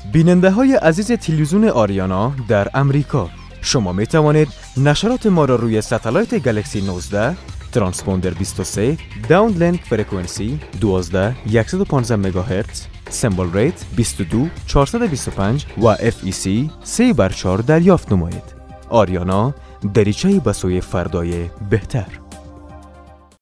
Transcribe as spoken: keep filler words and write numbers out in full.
بیننده های عزیز تلویزیون آریانا در امریکا، شما می توانید نشرات ما را روی ستلایت گلکسی نوزده، ترانسپوندر بیست و سه، داونلینک فرکانسی دوازده صد و پانزده مگاهرتز، سیمبل ریت بیست و دو چهارصد و بیست و پنج و اف ای سی سه بر چهار دریافت نمایید. آریانا، دریچه‌ای به سوی فردای بهتر.